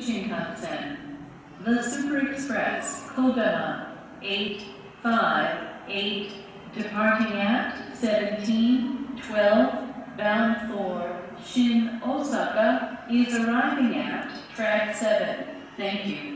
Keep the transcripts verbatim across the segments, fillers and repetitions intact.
Shinkansen, the Super Express Kodama eight five eight, departing at seventeen twelve, bound for Shin Osaka, is arriving at track seven. Thank you.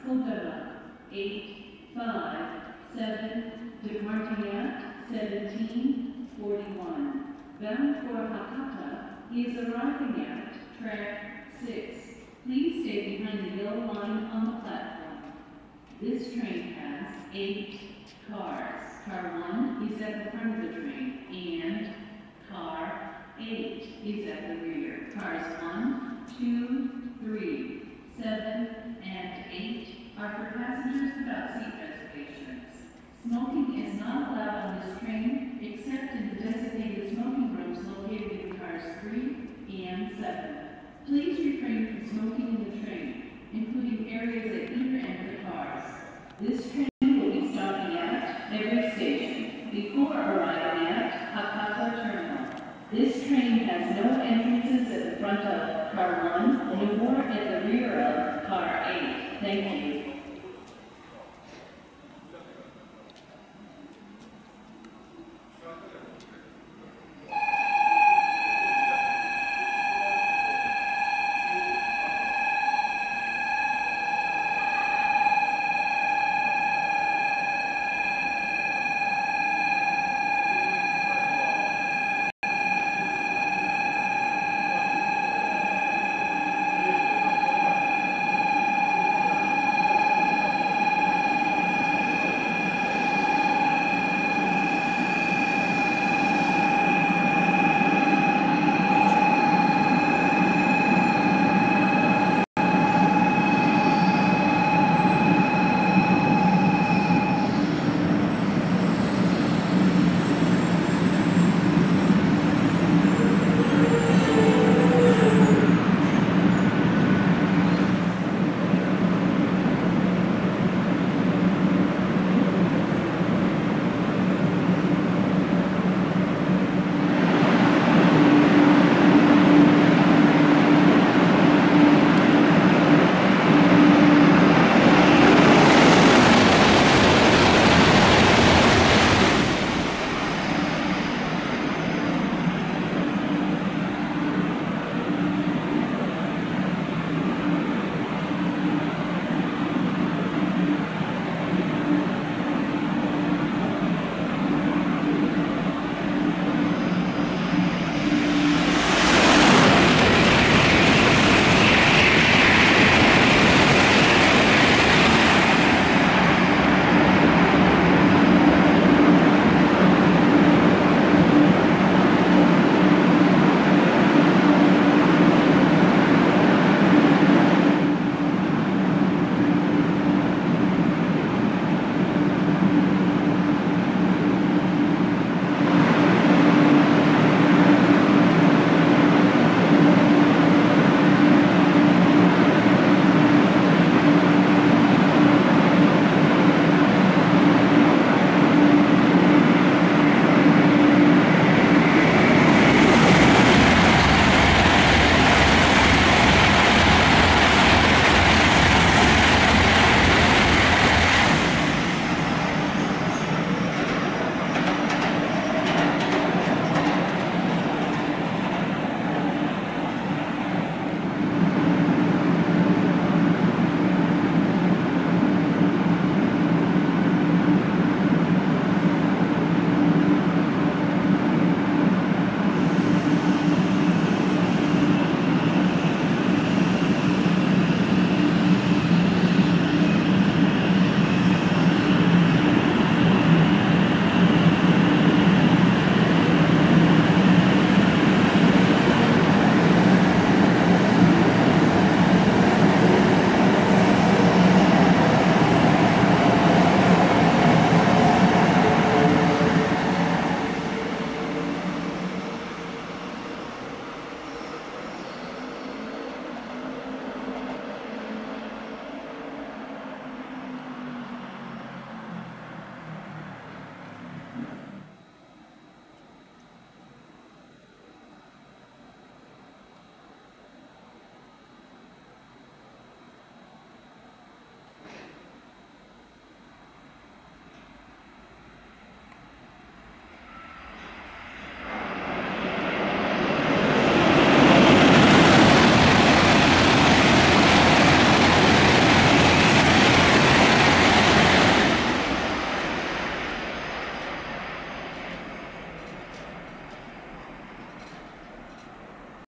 Koldova, eight, five, seven, departing at seventeen forty-one. Bound for Hakata, he is arriving at track six. Please stay behind the yellow line on the platform. This train has eight cars. Car one is at the front of the train, and car eight is at the rear. Cars one, two, three, seven, and eight are for passengers without seat reservations. Smoking is not allowed on this train except in the designated smoking rooms located in cars three and seven. Please refrain from smoking in the train, including areas at either end of the cars. This train will be stopping at every station before arriving at Hakata Terminal. This train has no entrances at the front of car one, nor at the rear of car eight. Thank you.